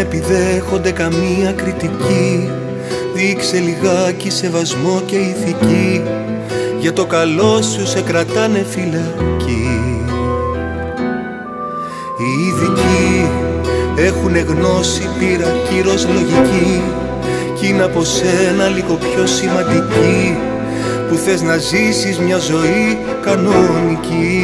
επιδέχονται καμία κριτική. Δείξε λιγάκι σεβασμό και ηθική, για το καλό σου σε κρατάνε φυλακή. Οι ειδικοί έχουνε γνώση, πείρα, κύρος, λογική, κι είναι από σένα λίγο πιο σημαντική, που θες να ζήσεις μια ζωή κανονική.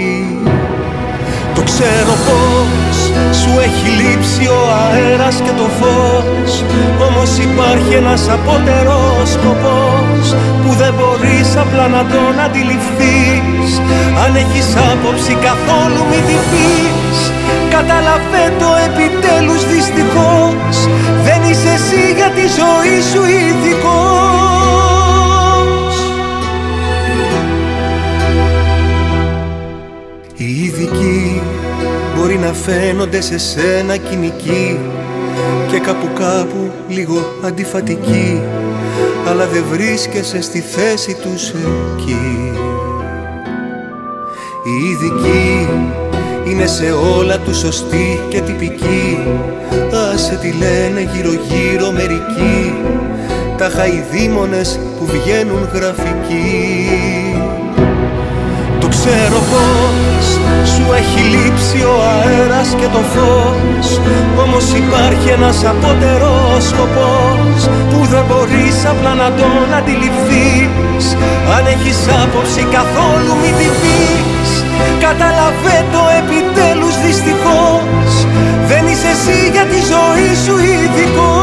Το ξέρω πως σου έχει λείψει ο αέρας και το φως, όμως υπάρχει ένας απότερος σκοπός που δεν μπορείς απλά να τον αντιληφθείς. Αν έχεις άποψη καθόλου μη την πεις, κατάλαβε το επιτέλους δυστυχώς, δεν είσαι εσύ για τη ζωή σου ειδικός. Οι ειδικοί μπορεί να φαίνονται σε σένα κοινικοί και κάπου λίγο αντιφατικοί, αλλά δεν βρίσκεσαι στη θέση τους εκεί. Οι ειδικοί είναι σε όλα τους σωστοί και τυπικοί, άσε τι λένε γύρω μερικοί, τα χαϊδίμονες που βγαίνουν γραφικοί. Το ξέρω πως σου έχει λείψει ο αέρας και το φως, όμως υπάρχει ένας απότερος σκοπός που δεν μπορείς απλά να τον αντιληφθείς. Αν έχεις άποψη καθόλου μη την πεις, κατάλαβε το επιτέλους δυστυχώς, δεν είσαι εσύ για τη ζωή σου ειδικός.